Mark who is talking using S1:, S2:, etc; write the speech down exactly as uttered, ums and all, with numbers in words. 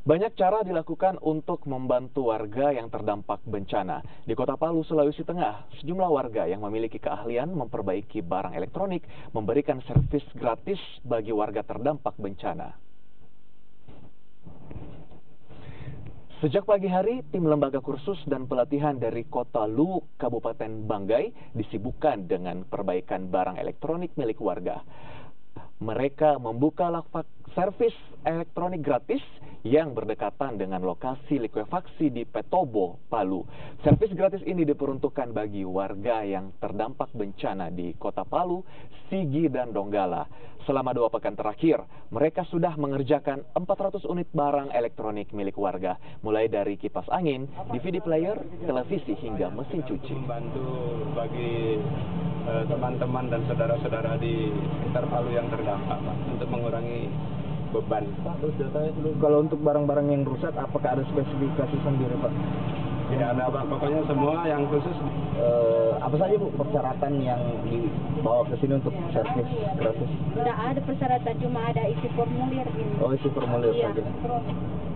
S1: Banyak cara dilakukan untuk membantu warga yang terdampak bencana. Di Kota Palu, Sulawesi Tengah, sejumlah warga yang memiliki keahlian memperbaiki barang elektronik memberikan servis gratis bagi warga terdampak bencana. Sejak pagi hari, tim lembaga kursus dan pelatihan dari Kota Luwuk, Kabupaten Banggai disibukkan dengan perbaikan barang elektronik milik warga. Mereka membuka lapak servis elektronik gratis yang berdekatan dengan lokasi likuifaksi di Petobo, Palu. Servis gratis ini diperuntukkan bagi warga yang terdampak bencana di Kota Palu, Sigi, dan Donggala. Selama dua pekan terakhir, mereka sudah mengerjakan empat ratus unit barang elektronik milik warga, mulai dari kipas angin, D V D player, televisi, hingga mesin cuci.
S2: Membantu bagi teman-teman dan saudara-saudara di sekitar Palu yang terdampak, Pak, untuk mengurangi beban.
S3: Pak, terus datanya dulu. Kalau untuk barang-barang yang rusak, apakah ada spesifikasi sendiri, Pak?
S2: Tidak ada, Pak. Pokoknya semua yang khusus.
S3: Uh, apa saja, Bu, persyaratan yang dibawa ke sini untuk servis gratis?
S4: Tidak ada persyaratan, cuma ada isi formulir ini.
S3: Oh, isi formulir
S4: iya.
S3: saja.